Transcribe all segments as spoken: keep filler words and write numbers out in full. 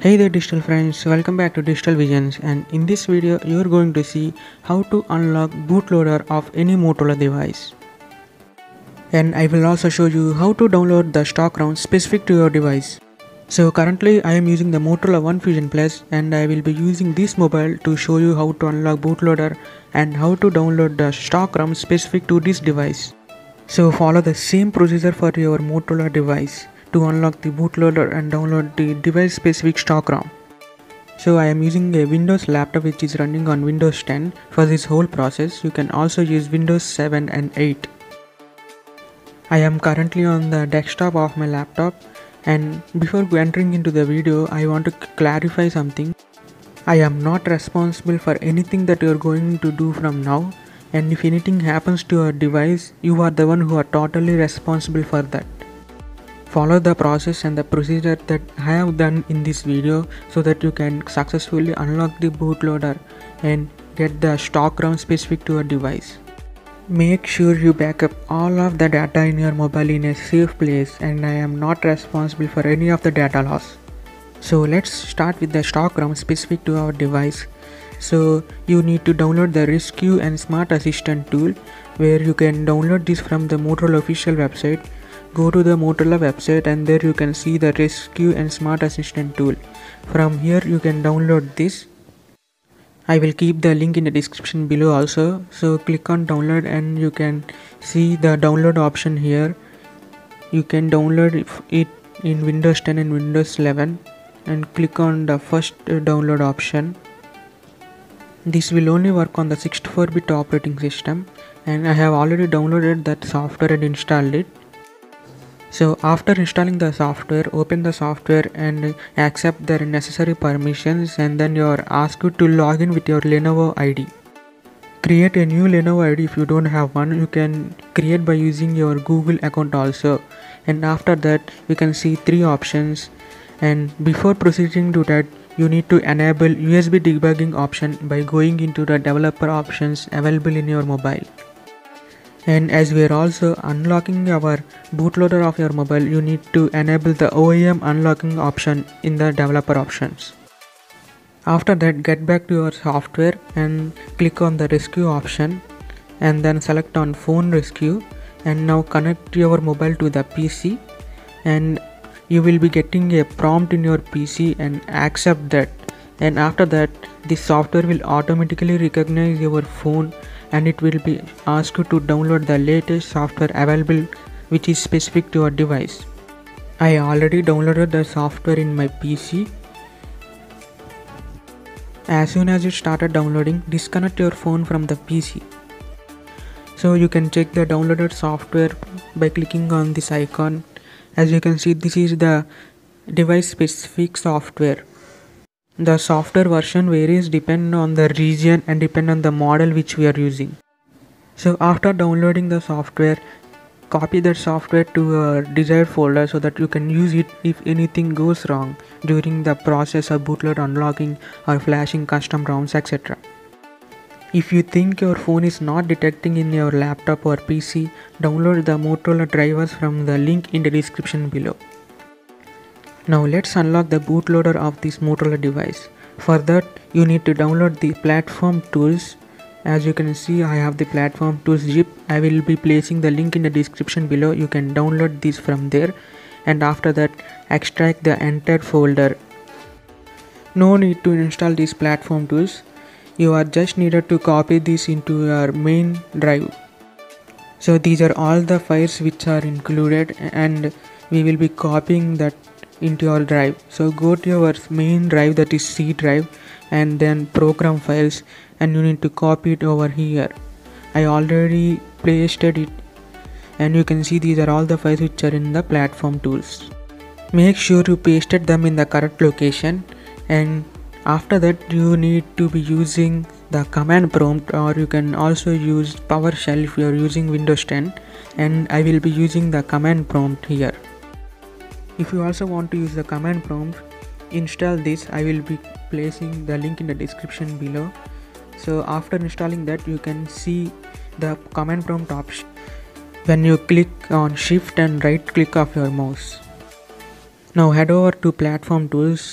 Hey there digital friends, welcome back to Digital Visions, and in this video you are going to see how to unlock bootloader of any Motorola device. And I will also show you how to download the stock ROM specific to your device. So currently I am using the Motorola One Fusion Plus and I will be using this mobile to show you how to unlock bootloader and how to download the stock ROM specific to this device. So follow the same procedure for your Motorola device to unlock the bootloader and download the device specific stock ROM. So I am using a Windows laptop which is running on Windows ten for this whole process. You can also use Windows seven and eight. I am currently on the desktop of my laptop, and before entering into the video I want to clarify something. I am not responsible for anything that you are going to do from now, and if anything happens to your device, you are the one who are totally responsible for that. Follow the process and the procedure that I have done in this video so that you can successfully unlock the bootloader and get the stock ROM specific to your device. Make sure you back up all of the data in your mobile in a safe place, and I am not responsible for any of the data loss. So let's start with the stock ROM specific to our device. So you need to download the Rescue and Smart Assistant tool, where you can download this from the Motorola official website. Go to the Motorola website and there you can see the Rescue and Smart Assistant tool. From here you can download this. I will keep the link in the description below also. So click on download and you can see the download option here. You can download it in Windows ten and Windows eleven and click on the first download option. This will only work on the sixty-four bit operating system, and I have already downloaded that software and installed it. So after installing the software, open the software and accept the necessary permissions, and then you are asked to log in with your Lenovo I D. Create a new Lenovo I D if you don't have one. You can create by using your Google account also, and after that you can see three options, and before proceeding to that you need to enable U S B debugging option by going into the developer options available in your mobile. And as we are also unlocking our bootloader of your mobile, you need to enable the O E M unlocking option in the developer options. After that, get back to your software and click on the rescue option and then select on phone rescue, and now connect your mobile to the P C, and you will be getting a prompt in your P C and accept that, and after that this software will automatically recognize your phone and it will be asked you to download the latest software available which is specific to your device. I already downloaded the software in my P C. As soon as it started downloading, disconnect your phone from the P C. So you can check the downloaded software by clicking on this icon. As you can see, this is the device specific software. The software version varies depending on the region and depend on the model which we are using. So after downloading the software, copy that software to a desired folder so that you can use it if anything goes wrong during the process of bootloader unlocking or flashing custom ROMs, et cetera. If you think your phone is not detecting in your laptop or P C, download the Motorola drivers from the link in the description below. Now let's unlock the bootloader of this Motorola device. For that you need to download the platform tools. As you can see, I have the platform tools zip. I will be placing the link in the description below. You can download this from there, and after that extract the entire folder. No need to install these platform tools. You are just needed to copy this into your main drive. So these are all the files which are included, and we will be copying that into your drive. So go to your main drive, that is C drive, and then program files, and you need to copy it over here. I already pasted it, and you can see these are all the files which are in the platform tools. Make sure you pasted them in the correct location, and after that you need to be using the command prompt, or you can also use PowerShell if you are using Windows ten, and I will be using the command prompt here. If you also want to use the command prompt, install this. I will be placing the link in the description below. So after installing that, you can see the command prompt option when you click on shift and right click of your mouse. Now head over to platform tools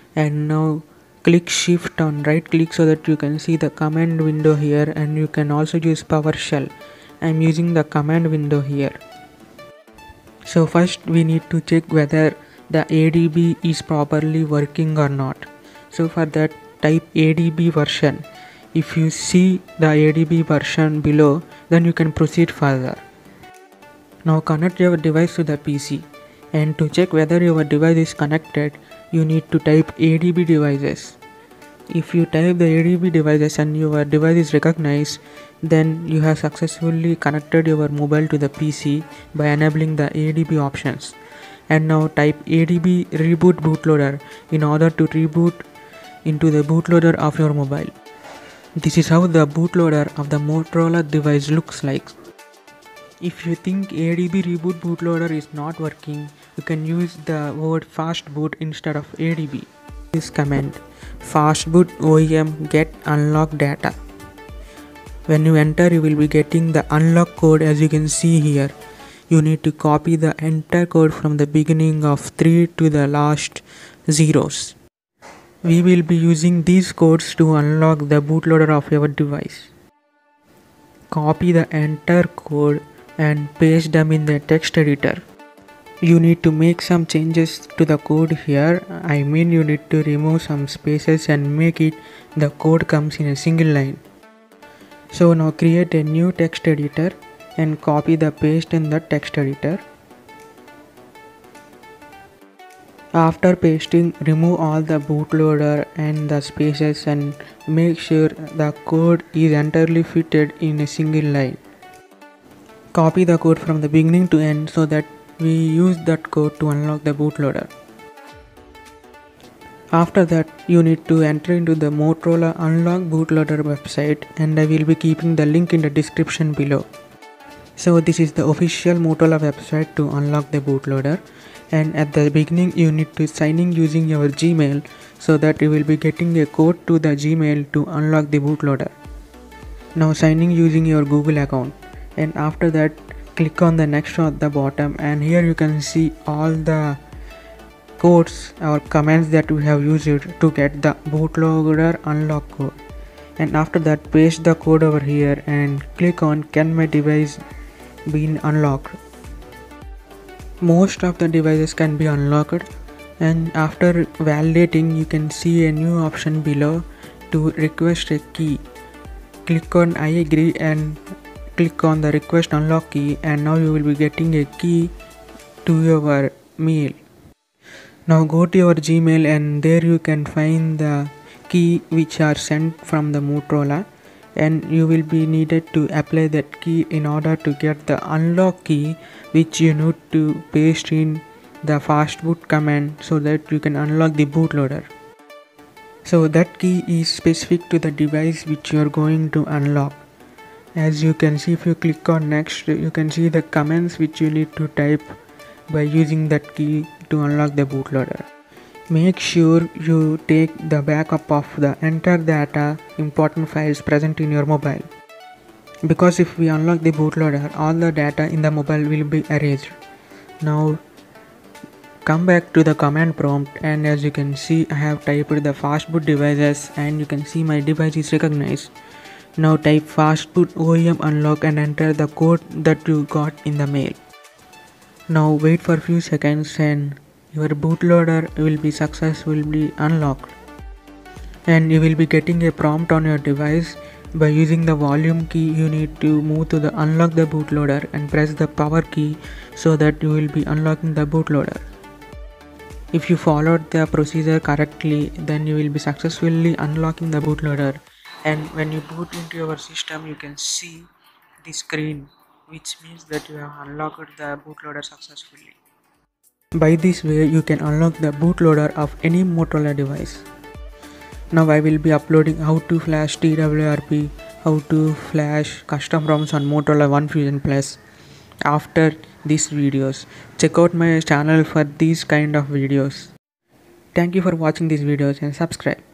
And now click shift on right click so that you can see the command window here, and you can also use PowerShell. I'm using the command window here. So first we need to check whether the A D B is properly working or not. So for that, type A D B version. If you see the A D B version below, then you can proceed further. Now connect your device to the P C, and to check whether your device is connected, you need to type A D B devices. If you type the A D B devices and your device is recognized, then you have successfully connected your mobile to the P C by enabling the A D B options. And now type A D B reboot bootloader in order to reboot into the bootloader of your mobile. This is how the bootloader of the Motorola device looks like. If you think A D B reboot bootloader is not working, you can use the word fastboot instead of A D B. This command, fastboot O E M get unlock data. When you enter, you will be getting the unlock code. As you can see here, you need to copy the entire code from the beginning of three to the last zeros. We will be using these codes to unlock the bootloader of your device. Copy the entire code and paste them in the text editor. You need to make some changes to the code here. I mean, you need to remove some spaces and make it the code comes in a single line. So now create a new text editor and copy the paste in the text editor. After pasting, remove all the bootloader and the spaces and make sure the code is entirely fitted in a single line. Copy the code from the beginning to end so that we use that code to unlock the bootloader. After that, you need to enter into the Motorola Unlock Bootloader website, and I will be keeping the link in the description below. So this is the official Motorola website to unlock the bootloader, and at the beginning you need to sign in using your Gmail so that you will be getting a code to the Gmail to unlock the bootloader. Now sign in using your Google account, and after that click on the next at the bottom, and here you can see all the codes or commands that we have used to get the bootloader unlock code. And after that, paste the code over here and click on can my device be unlocked. Most of the devices can be unlocked, and after validating you can see a new option below to request a key. Click on I agree and click on the request unlock key, and now you will be getting a key to your mail. Now go to your Gmail, and there you can find the key which are sent from the Motorola, and you will be needed to apply that key in order to get the unlock key, which you need to paste in the fastboot command so that you can unlock the bootloader. So that key is specific to the device which you are going to unlock. As you can see, if you click on next, you can see the commands which you need to type by using that key to unlock the bootloader. Make sure you take the backup of the entire data important files present in your mobile, because if we unlock the bootloader, all the data in the mobile will be erased. Now come back to the command prompt, and as you can see, I have typed the fastboot devices, and you can see my device is recognized. Now type fastboot O E M unlock and enter the code that you got in the mail. Now wait for a few seconds and your bootloader will be successfully unlocked, and you will be getting a prompt on your device. By using the volume key, you need to move to the unlock the bootloader and press the power key so that you will be unlocking the bootloader. If you followed the procedure correctly, then you will be successfully unlocking the bootloader, and when you boot into your system you can see the screen, which means that you have unlocked the bootloader successfully. By this way you can unlock the bootloader of any Motorola device. Now I will be uploading how to flash T W R P, how to flash custom ROMs on Motorola One Fusion Plus after these videos. Check out my channel for these kind of videos. Thank you for watching these videos and subscribe.